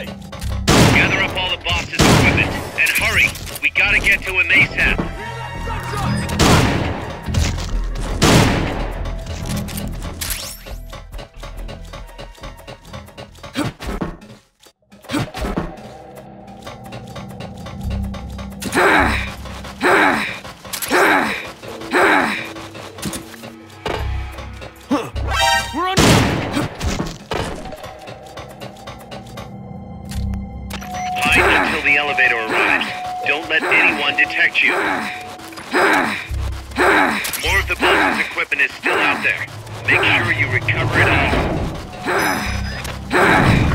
Gather up all the boss's equipment, and hurry! We gotta get to him ASAP! Hide until the elevator arrives. Don't let anyone detect you. More of the boss's equipment is still out there. Make sure you recover it all.